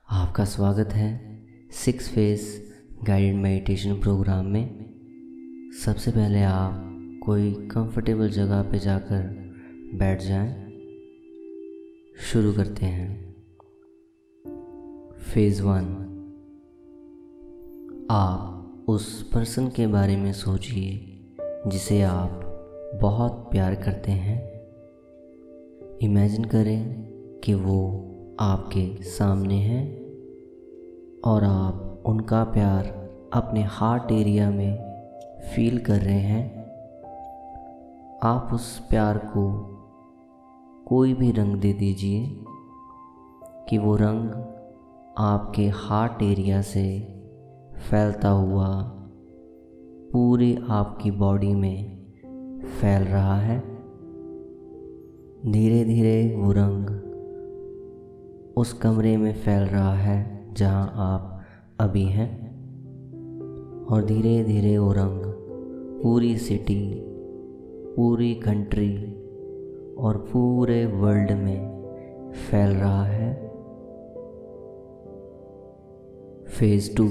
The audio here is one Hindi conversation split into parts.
आपका स्वागत है 6 फेस गाइडेड मेडिटेशन प्रोग्राम में। सबसे पहले आप कोई कंफर्टेबल जगह पे जाकर बैठ जाएं। शुरू करते हैं। फेज़ 1। आप उस पर्सन के बारे में सोचिए जिसे आप बहुत प्यार करते हैं। इमेजिन करें कि वो आपके सामने है और आप उनका प्यार अपने हार्ट एरिया में फील कर रहे हैं। आप उस प्यार को कोई भी रंग दे दीजिए कि वो रंग आपके हार्ट एरिया से फैलता हुआ पूरी आपकी बॉडी में फैल रहा है। धीरे धीरे वो रंग उस कमरे में फैल रहा है जहां आप अभी हैं, और धीरे धीरे वो रंग पूरी सिटी, पूरी कंट्री और पूरे वर्ल्ड में फैल रहा है। फेज़ 2।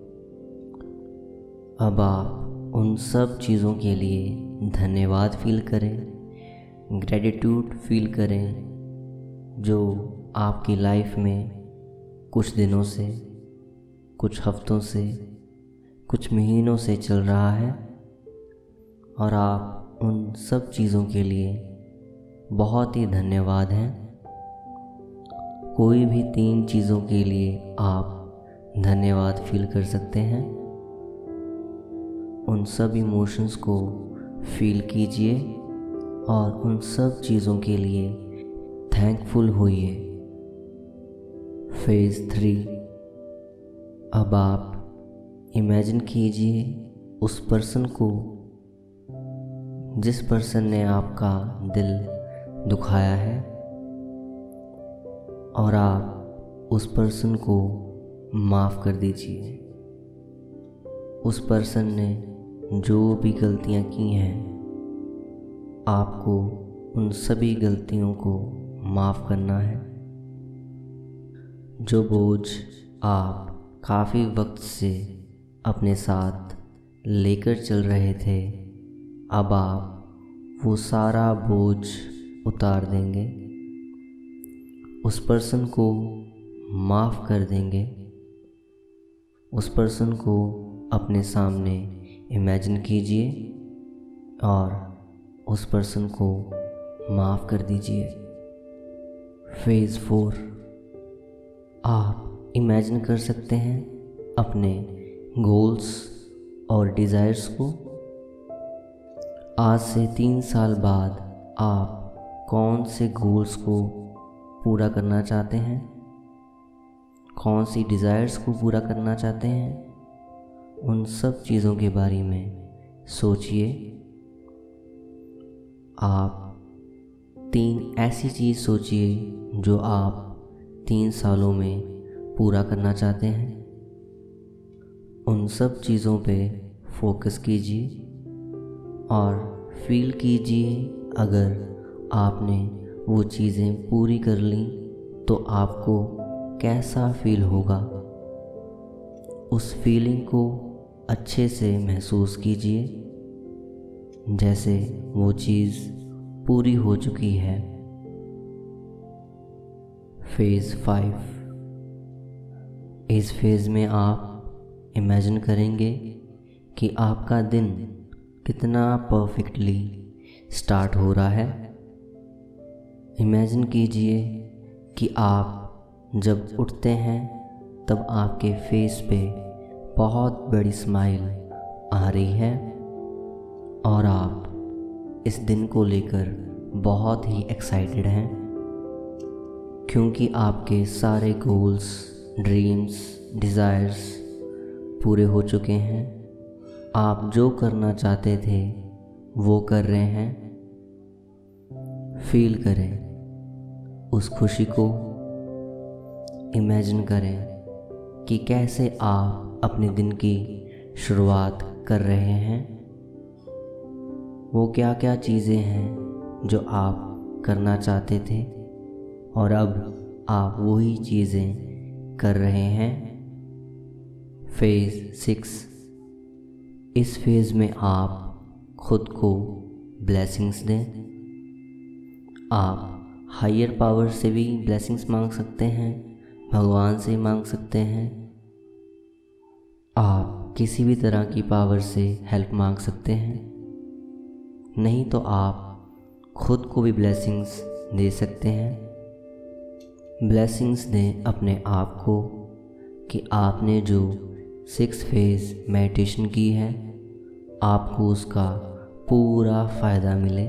अब आप उन सब चीज़ों के लिए धन्यवाद फील करें, ग्रेटिट्यूड फील करें जो आपकी लाइफ में कुछ दिनों से, कुछ हफ्तों से, कुछ महीनों से चल रहा है, और आप उन सब चीज़ों के लिए बहुत ही धन्यवाद हैं। कोई भी 3 चीज़ों के लिए आप धन्यवाद फील कर सकते हैं। उन सब इमोशंस को फील कीजिए और उन सब चीज़ों के लिए थैंकफुल होइए। फेज़ 3। अब आप इमेजिन कीजिए उस पर्सन को जिस पर्सन ने आपका दिल दुखाया है, और आप उस पर्सन को माफ़ कर दीजिए। उस पर्सन ने जो भी गलतियां की हैं, आपको उन सभी गलतियों को माफ़ करना है। जो बोझ आप काफ़ी वक्त से अपने साथ लेकर चल रहे थे, अब आप वो सारा बोझ उतार देंगे, उस पर्सन को माफ़ कर देंगे। उस पर्सन को अपने सामने इमेजिन कीजिए और उस पर्सन को माफ़ कर दीजिए। फेज़ 4। आप इमेजिन कर सकते हैं अपने गोल्स और डिज़ायर्स को। आज से 3 साल बाद आप कौन से गोल्स को पूरा करना चाहते हैं, कौन सी डिज़ायर्स को पूरा करना चाहते हैं, उन सब चीज़ों के बारे में सोचिए। आप 3 ऐसी चीज़ सोचिए जो आप 3 सालों में पूरा करना चाहते हैं। उन सब चीज़ों पे फोकस कीजिए और फील कीजिए अगर आपने वो चीज़ें पूरी कर लीं तो आपको कैसा फील होगा। उस फीलिंग को अच्छे से महसूस कीजिए जैसे वो चीज़ पूरी हो चुकी है। फेज़ 5। इस फेज़ में आप इमेजिन करेंगे कि आपका दिन कितना परफेक्टली स्टार्ट हो रहा है। इमेजिन कीजिए कि आप जब उठते हैं तब आपके फेस पे बहुत बड़ी स्माइल आ रही है और आप इस दिन को लेकर बहुत ही एक्साइटेड हैं, क्योंकि आपके सारे गोल्स, ड्रीम्स, डिज़ायर्स पूरे हो चुके हैं। आप जो करना चाहते थे वो कर रहे हैं। फील करें उस खुशी को। इमेजिन करें कि कैसे आप अपने दिन की शुरुआत कर रहे हैं। वो क्या क्या चीज़ें हैं जो आप करना चाहते थे और अब आप वही चीज़ें कर रहे हैं। फेज़ 6। इस फेज़ में आप खुद को ब्लेसिंग्स दें। आप हायर पावर से भी ब्लेसिंग्स मांग सकते हैं, भगवान से मांग सकते हैं। आप किसी भी तरह की पावर से हेल्प मांग सकते हैं। नहीं तो आप खुद को भी ब्लेसिंग्स दे सकते हैं। ब्लेसिंग्स दें अपने आप को कि आपने जो 6 फेज़ मेडिटेशन की है आपको उसका पूरा फ़ायदा मिले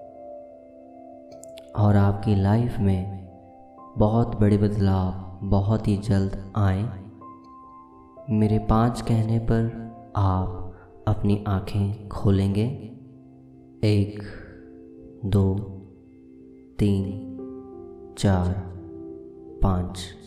और आपकी लाइफ में बहुत बड़े बदलाव बहुत ही जल्द आए। मेरे 5 कहने पर आप अपनी आँखें खोलेंगे। 1 2 3 4 5।